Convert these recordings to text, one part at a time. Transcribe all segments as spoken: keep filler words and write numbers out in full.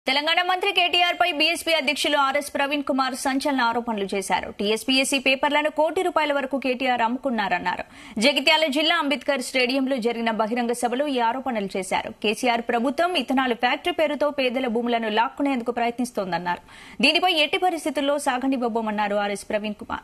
తెలంగాణ మంత్రి కేటీఆర్ పై బీఎస్పీ అధ్యక్షులు ఆర్ఎస్ ప్రవీణ్ కుమార్ సంచలన ఆరోపణలు చేశారు. టీఎస్పీఎస్సీ పేపర్లను కోటి రూపాయల వరకు కేటీఆర్ అమ్ముకున్నారన్నారు. జగిత్యాల జిల్లా అంబేద్కర్ స్టేడియంలో జరిగిన బహిరంగ సభలో ఈ ఆరోపణలు చేశారు. కేసీఆర్ ప్రభుత్వం ఇథనాల్ ఫ్యాక్టరీ పేరుతో పేదల భూములను లాక్కునేందుకు ప్రయత్నిస్తోందన్నారు. దీనిపై ఎట్టి పరిస్థితుల్లో సాగనివ్వబోమన్నారు ఆర్ఎస్ ప్రవీణ్ కుమార్.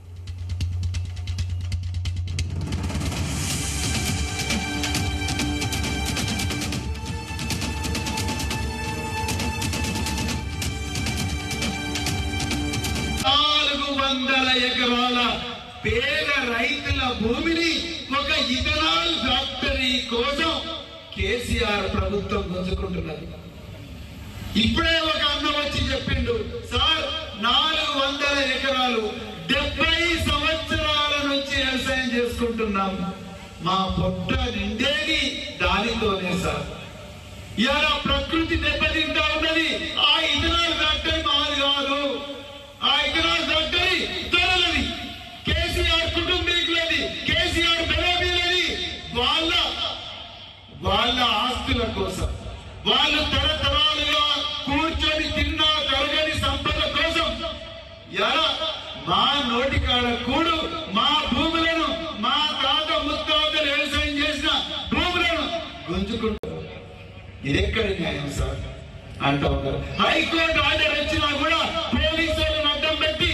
వందల ఎకరాల పేద రైతుల భూమిని ఒక ఇథనాల్ ఫ్యాక్టరీ కోసం కేసీఆర్ ప్రభుత్వం గుంజుకుంటున్నది. ఇప్పుడే ఒక అన్న వచ్చి చెప్పిండు, సార్ నాలుగు వందల ఎకరాలు డెబ్బై సంవత్సరాల నుంచి వ్యవసాయం చేసుకుంటున్నాం, మా పొట్ట నిండేది దానితోనే సార్. ఇవాళ ప్రకృతి దెబ్బతింటా ఉన్నది. ఆ ఇథనాల్ ఫ్యాక్టరీ మాది కాదు, ఆ ఇథనాల్ ఫ్యాక్టరీ తొలది, కేసీఆర్ కుటుంబీకులది, కేసీఆర్ బెలబీలది. వాళ్ళ వాళ్ళ ఆస్తుల కోసం, వాళ్ళు తరతరాలుగా కూర్చొని తిన్న తరగని సంపద కోసం ఎలా మా నోటికాడ కూడు, మా భూములను, మా తాత ముత్తాతలు వ్యవసాయం చేసిన భూములను గుంజుకుంటారు. ఇదెక్కడి న్యాయం సార్ అంటూ ఉన్నారు. హైకోర్టు ఆర్డర్ వచ్చినా కూడా పోలీసులను అడ్డం పెట్టి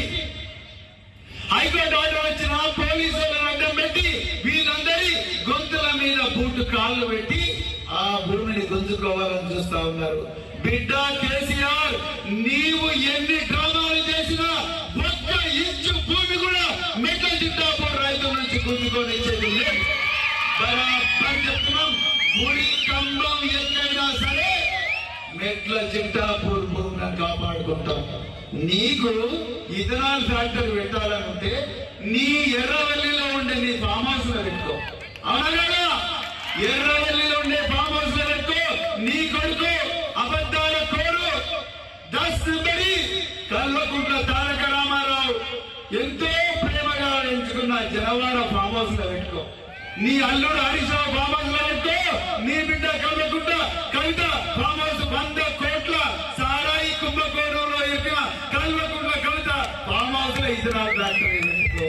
హైకోర్టు ఆర్డర్ వచ్చినా పోలీసులను అడ్డం పెట్టి వీళ్ళందరి గొంతుల మీద బూటు కాళ్ళు పెట్టి ఆ భూమిని గుంజుకోవాలని చూస్తా ఉన్నారు. బిడ్డ కేసీఆర్, నీవు ఎన్ని డ్రామాలు చేసినా ఒక్క ఇంచు భూమి కూడా మెట్ల జిట్టాపూర్ రైతుల నుంచి గుంజుకొని ఇచ్చేది లేదు. బరాబర్ చెప్తున్నాం, గుడి కంబం ఎక్కడైనా సరే మెట్ల జిట్టాపూర్ భూమిని కాపాడుకుంటాం. నీకు ఇథనాల్ ఫ్యాక్టరీ పెట్టాలనుంటే నీ ఎర్రవల్లిలో ఉండే నీ ఫామ్ హౌస్ లో పెట్టుకో. అవునా? ఎర్రవల్లిలో ఉండే ఫామ్ హౌస్ లో పెట్టుకో. నీ కొడుకు అబద్ధాల కోరు దస్ నెంబరి కల్వకుంట్ల తారక రామారావు ఎంతో ప్రేమగా ఎంచుకున్న జనవాడ ఫామ్ హౌస్ లో పెట్టుకో. నీ అల్లుడు హరీష్ రావు ఫామ్ హౌస్ లో పెట్టుకో. నీ బిడ్డ కల్వకుంట్ల కవిత ఫామ్ హౌస్ వంద కోట్ల సారాయి కుంభకోణంలో ఎక్కిన కల్వకుంట్ల కవిత ఫామ్ హౌస్ లో ఇథనాల్ ఫ్యాక్టరీ పెట్టుకో.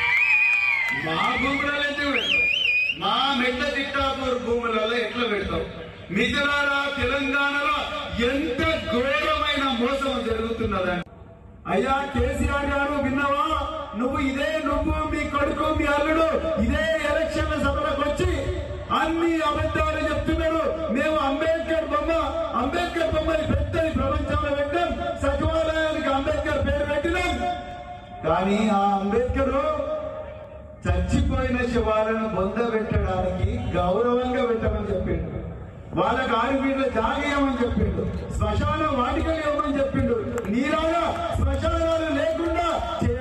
మా భూములలో ఎందుకు పెడతావు? మా మెట్ల జిట్టాపూర్ భూములలో ఎట్లా పెడతావు? మిథులారా, తెలంగాణలో ఎంత ఘోరమైన మోసం జరుగుతున్నదని. అయ్యా కేసీఆర్ గారు, విన్నావా? నువ్వు ఇదే నువ్వు మీ కొడుకు మీ అల్లుడు ఇదే ఎలక్షన్ల సభలకు వచ్చి అన్ని అబద్ధాలు చెప్తున్నారు. మేము అంబేద్కర్ బొమ్మ అంబేద్కర్ బొమ్మని పెద్దది ప్రపంచంలో పెట్టాం, సచివాలయానికి అంబేద్కర్ పేరు పెట్టినాం. కానీ ఆ అంబేద్కర్ చచ్చిపోయిన శవాలను బొంద పెట్టడానికి గౌరవంగా పెట్టమని చెప్పిండు. వాళ్ళకి ఆరు మీటర్ల జాగేయమని చెప్పిండు.